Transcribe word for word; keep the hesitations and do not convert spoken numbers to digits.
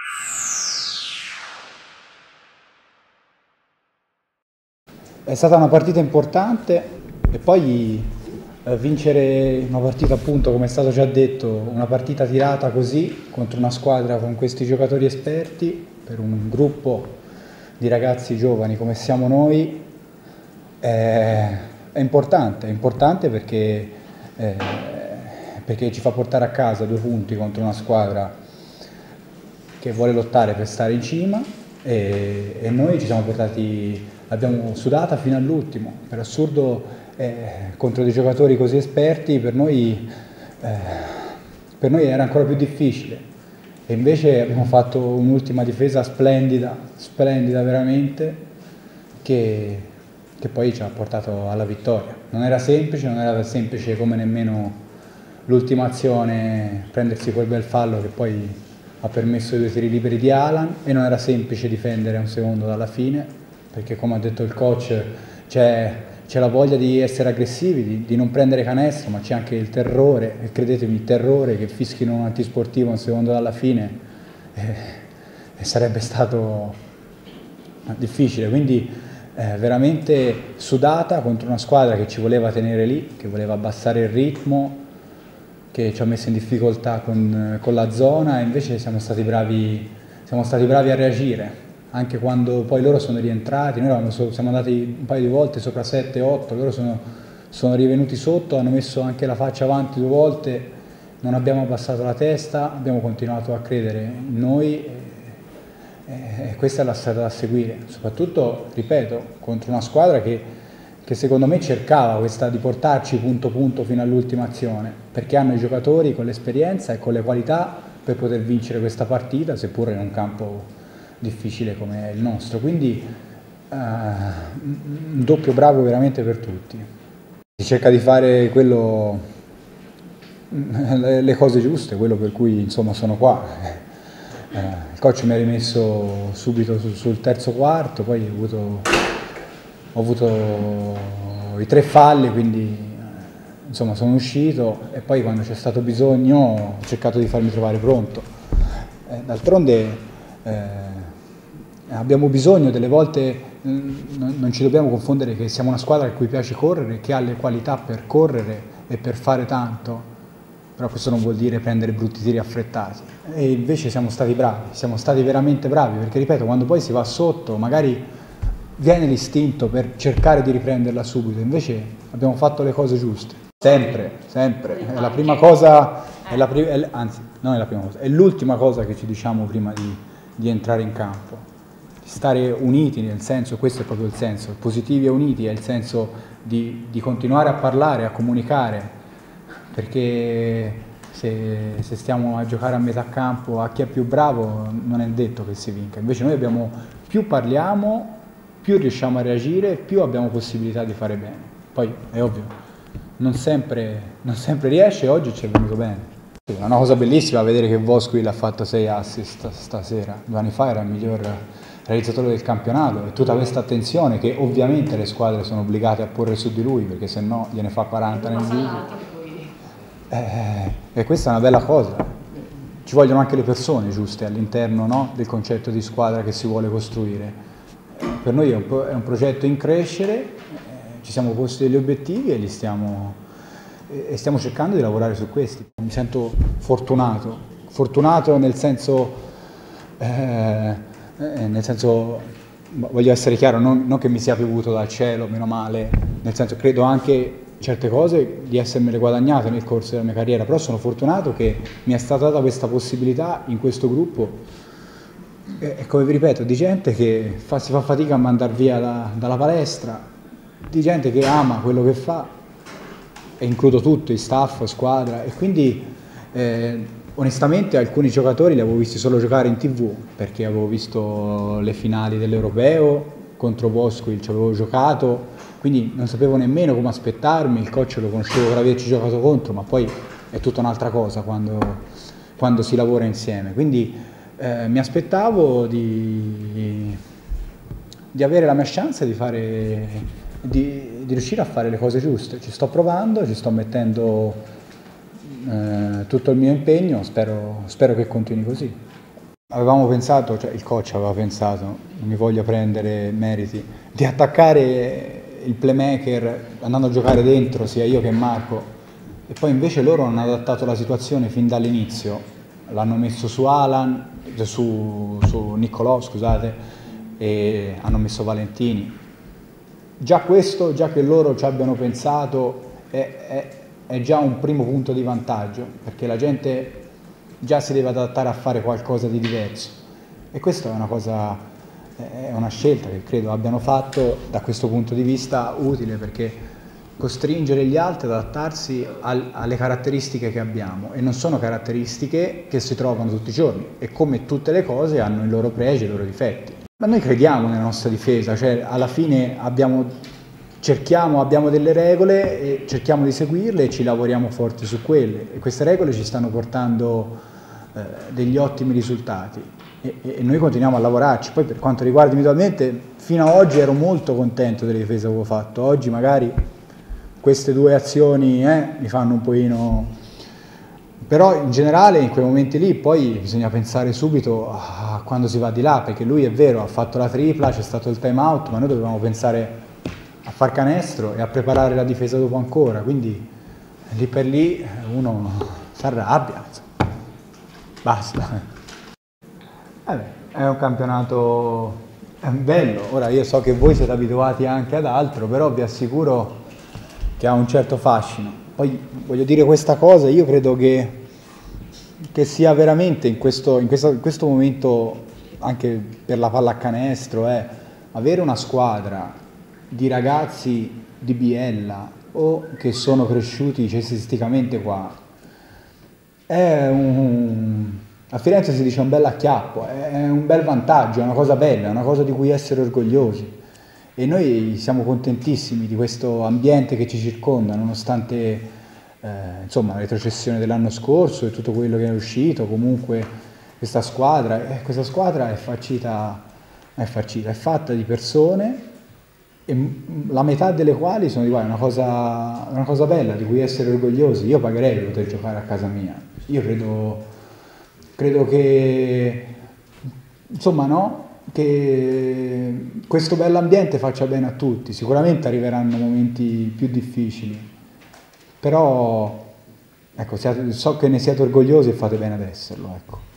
È stata una partita importante e poi eh, vincere una partita, appunto, come è stato già detto, una partita tirata così contro una squadra con questi giocatori esperti, per un gruppo di ragazzi giovani come siamo noi, è, è importante, è importante perché, eh, perché ci fa portare a casa due punti contro una squadra che vuole lottare per stare in cima e, e noi ci siamo portati, l'abbiamo sudata fino all'ultimo. Per assurdo, eh, contro dei giocatori così esperti per noi, eh, per noi era ancora più difficile e invece abbiamo fatto un'ultima difesa splendida, splendida veramente, che, che poi ci ha portato alla vittoria. Non era semplice, non era semplice come nemmeno l'ultima azione, prendersi quel bel fallo che poi ha permesso i due tiri liberi di Alan, e non era semplice difendere un secondo dalla fine, perché come ha detto il coach c'è, c'è la voglia di essere aggressivi, di, di non prendere canestro, ma c'è anche il terrore, e credetemi, il terrore che fischino un antisportivo un secondo dalla fine eh, sarebbe stato difficile. Quindi eh, veramente sudata contro una squadra che ci voleva tenere lì, che voleva abbassare il ritmo, che ci ha messo in difficoltà con, con la zona, e invece siamo stati bravi, siamo stati bravi a reagire, anche quando poi loro sono rientrati. Noi eravamo, siamo andati un paio di volte sopra sette otto, loro sono, sono rivenuti sotto, hanno messo anche la faccia avanti due volte, non abbiamo abbassato la testa, abbiamo continuato a credere in noi e, e questa è la strada da seguire, soprattutto, ripeto, contro una squadra che che secondo me cercava questa di portarci punto punto fino all'ultima azione, perché hanno i giocatori con l'esperienza e con le qualità per poter vincere questa partita, seppure in un campo difficile come il nostro. Quindi eh, un doppio bravo veramente per tutti. Si cerca di fare quello, le cose giuste, quello per cui insomma sono qua. Eh, il coach mi ha rimesso subito sul terzo quarto, poi ho avuto Ho avuto i tre falli, quindi insomma sono uscito, e poi quando c'è stato bisogno ho cercato di farmi trovare pronto. Eh, d'altronde eh, abbiamo bisogno delle volte, non, non ci dobbiamo confondere che siamo una squadra a cui piace correre, che ha le qualità per correre e per fare tanto, però questo non vuol dire prendere brutti tiri affrettati. E invece siamo stati bravi, siamo stati veramente bravi, perché ripeto, quando poi si va sotto magari viene l'istinto per cercare di riprenderla subito, invece abbiamo fatto le cose giuste, sempre, sempre. È la prima cosa, è la pri- è, anzi, non è la prima cosa, è l'ultima cosa che ci diciamo prima di, di entrare in campo. Stare uniti, nel senso, questo è proprio il senso, positivi e uniti, è il senso di, di continuare a parlare, a comunicare, perché se, se stiamo a giocare a metà campo a chi è più bravo non è detto che si vinca. Invece noi abbiamo, più parliamo, più riusciamo a reagire, più abbiamo possibilità di fare bene. Poi è ovvio, non sempre, non sempre riesce, oggi ci è venuto bene. È una cosa bellissima vedere che Vosquil ha fatto sei assist stasera. Due anni fa era il miglior realizzatore del campionato, e tutta questa attenzione che ovviamente le squadre sono obbligate a porre su di lui, perché se no gliene fa quaranta nel video. Eh, e questa è una bella cosa. Ci vogliono anche le persone giuste all'interno, no, del concetto di squadra che si vuole costruire. Per noi è un, è un progetto in crescere, eh, ci siamo posti degli obiettivi e li stiamo, eh, e stiamo cercando di lavorare su questi. Mi sento fortunato, fortunato nel senso, eh, eh, nel senso, voglio essere chiaro, non, non che mi sia piovuto dal cielo, meno male, nel senso credo anche certe cose di essermele guadagnate nel corso della mia carriera, però sono fortunato che mi è stata data questa possibilità in questo gruppo. E come vi ripeto, di gente che fa, si fa fatica a mandar via da, dalla palestra, di gente che ama quello che fa, e includo tutto, i staff, squadra, e quindi eh, onestamente alcuni giocatori li avevo visti solo giocare in tv, perché avevo visto le finali dell'Europeo contro Vosquil, ci avevo giocato, quindi non sapevo nemmeno come aspettarmi. Il coach lo conoscevo per averci giocato contro, ma poi è tutta un'altra cosa quando, quando si lavora insieme. Quindi Eh, mi aspettavo di, di avere la mia chance di, fare, di, di riuscire a fare le cose giuste. Ci sto provando, ci sto mettendo eh, tutto il mio impegno, spero, spero che continui così. avevamo pensato, cioè il coach aveva pensato, non mi voglio prendere meriti, di attaccare il playmaker andando a giocare dentro, sia io che Marco, e poi invece loro hanno adattato la situazione fin dall'inizio, l'hanno messo su Alan, su, su Niccolò, scusate, e hanno messo Valentini. Già questo, già che loro ci abbiano pensato, è, è, è già un primo punto di vantaggio, perché la gente già si deve adattare a fare qualcosa di diverso, e questa è una cosa, è una scelta che credo abbiano fatto da questo punto di vista utile, perché costringere gli altri ad adattarsi al, alle caratteristiche che abbiamo, e non sono caratteristiche che si trovano tutti i giorni, e come tutte le cose hanno i loro pregi e i loro difetti. Ma noi crediamo nella nostra difesa, cioè alla fine abbiamo, cerchiamo, abbiamo delle regole e cerchiamo di seguirle e ci lavoriamo forti su quelle, e queste regole ci stanno portando eh, degli ottimi risultati, e, e noi continuiamo a lavorarci. Poi per quanto riguarda individualmente, fino ad oggi ero molto contento delle difese che avevo fatto, oggi magari queste due azioni eh, mi fanno un pochino, però in generale in quei momenti lì poi bisogna pensare subito a quando si va di là, perché lui è vero, ha fatto la tripla, c'è stato il time out, ma noi dovevamo pensare a far canestro e a preparare la difesa dopo ancora, quindi lì per lì uno si arrabbia, basta. Vabbè, è un campionato è bello, ora io so che voi siete abituati anche ad altro, però vi assicuro che ha un certo fascino. Poi voglio dire questa cosa, io credo che, che sia veramente in questo, in, questo, in questo momento, anche per la pallacanestro, è avere una squadra di ragazzi di Biella o che sono cresciuti cestisticamente qua, è un, a Firenze si dice un bel acchiappo, è un bel vantaggio, è una cosa bella, è una cosa di cui essere orgogliosi. E noi siamo contentissimi di questo ambiente che ci circonda, nonostante eh, insomma, la retrocessione dell'anno scorso e tutto quello che è uscito. Comunque questa squadra, eh, questa squadra è farcita, è farcita, è fatta di persone, e la metà delle quali sono di qua, è una cosa, una cosa bella di cui essere orgogliosi. Io pagherei per poter giocare a casa mia. Io credo, credo che, insomma, no? Che questo bell'ambiente faccia bene a tutti. Sicuramente arriveranno momenti più difficili, però ecco, siate, so che ne siete orgogliosi e fate bene ad esserlo, ecco.